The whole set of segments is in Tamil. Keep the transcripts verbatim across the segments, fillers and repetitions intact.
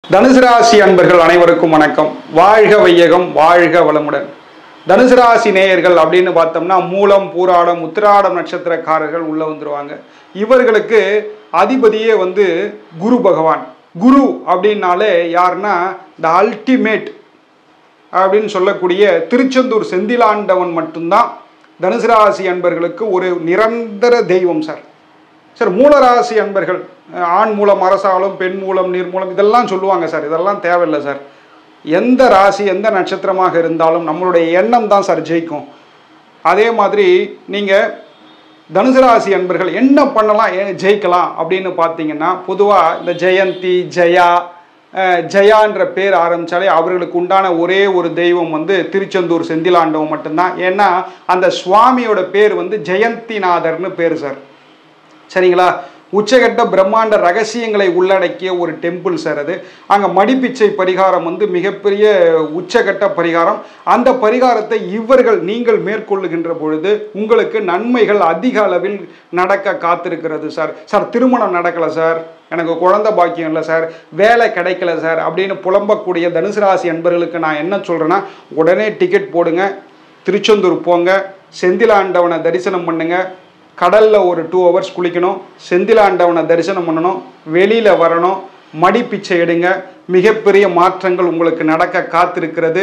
தனுசு ராசி அன்பர்கள் அனைவருக்கும் வணக்கம். வாழ்க வையகம், வாழ்க வளமுடன். தனுசு ராசி நேயர்கள் அப்படின்னு பார்த்தோம்னா மூலம், பூராடம், உத்திராடம் நட்சத்திரக்காரர்கள் உள்ள வந்துருவாங்க. இவர்களுக்கு அதிபதியே வந்து குரு பகவான். குரு அப்படின்னாலே யாருன்னா த அல்டிமேட் அப்படின்னு சொல்லக்கூடிய திருச்செந்தூர் செந்திலாண்டவன் மட்டும்தான் தனுசு ராசி அன்பர்களுக்கு ஒரு நிரந்தர தெய்வம் சார். சார் மூலராசி அன்பர்கள் ஆண் மூலம் அரசாலும், பெண் மூலம் நீர் மூலம் இதெல்லாம் சொல்லுவாங்க சார். இதெல்லாம் தேவையில்லை சார். எந்த ராசி எந்த நட்சத்திரமாக இருந்தாலும் நம்மளுடைய எண்ணம் தான் சார் ஜெயிக்கும். அதே மாதிரி நீங்கள் தனுசு ராசி அன்பர்கள் என்ன பண்ணலாம் ஜெயிக்கலாம் அப்படின்னு பார்த்தீங்கன்னா, பொதுவாக இந்த ஜெயந்தி, ஜெயா, ஜெயான்ற பேர் ஆரம்பித்தாலே அவர்களுக்கு உண்டான ஒரே ஒரு தெய்வம் வந்து திருச்செந்தூர் செந்திலாண்டவன் மட்டும்தான். ஏன்னா அந்த சுவாமியோட பேர் வந்து ஜெயந்திநாதர்னு பேர் சார். சரிங்களா? உச்சகட்ட பிரம்மாண்ட ரகசியங்களை உள்ளடக்கிய ஒரு டெம்பிள் சார் அது. அங்கே மடிப்பிச்சை பரிகாரம் வந்து மிகப்பெரிய உச்சகட்ட பரிகாரம். அந்த பரிகாரத்தை இவர்கள் நீங்கள் மேற்கொள்ளுகின்ற பொழுது உங்களுக்கு நன்மைகள் அதிக அளவில் நடக்க காத்திருக்கிறது சார். சார் திருமணம் நடக்கலை சார், எனக்கு குழந்தை பாக்கியம் இல்லை சார், வேலை கிடைக்கல சார் அப்படின்னு புலம்பக்கூடிய தனுசு ராசி அன்பர்களுக்கு நான் என்ன சொல்கிறேன்னா, உடனே டிக்கெட் போடுங்க, திருச்செந்தூர் போங்க, செந்திலாண்டவனை தரிசனம் பண்ணுங்க. கடலில் ஒரு டூ ஹவர்ஸ் குளிக்கணும், செந்திலாண்டவனை தரிசனம் பண்ணணும், வெளியில் வரணும், மடிப்பிச்சை எடுங்க. மிகப்பெரிய மாற்றங்கள் உங்களுக்கு நடக்க காத்திருக்கிறது.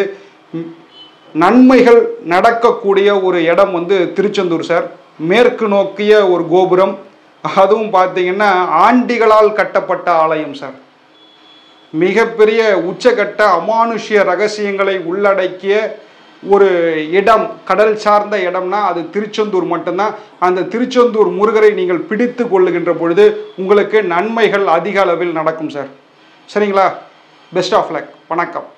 நன்மைகள் நடக்கக்கூடிய ஒரு இடம் வந்து திருச்செந்தூர் சார். மேற்கு நோக்கிய ஒரு கோபுரம், அதுவும் பார்த்தீங்கன்னா ஆண்டிகளால் கட்டப்பட்ட ஆலயம் சார். மிகப்பெரிய உச்சகட்ட அமானுஷ்ய ரகசியங்களை உள்ளடக்கிய ஒரு இடம், கடல் சார்ந்த இடம்னா அது திருச்செந்தூர் மட்டும்தான். அந்த திருச்செந்தூர் முருகரை நீங்கள் பிடித்து கொள்ளுகின்ற பொழுது உங்களுக்கு நன்மைகள் அதிக அளவில் நடக்கும் சார். சரிங்களா? Best of luck. வணக்கம்.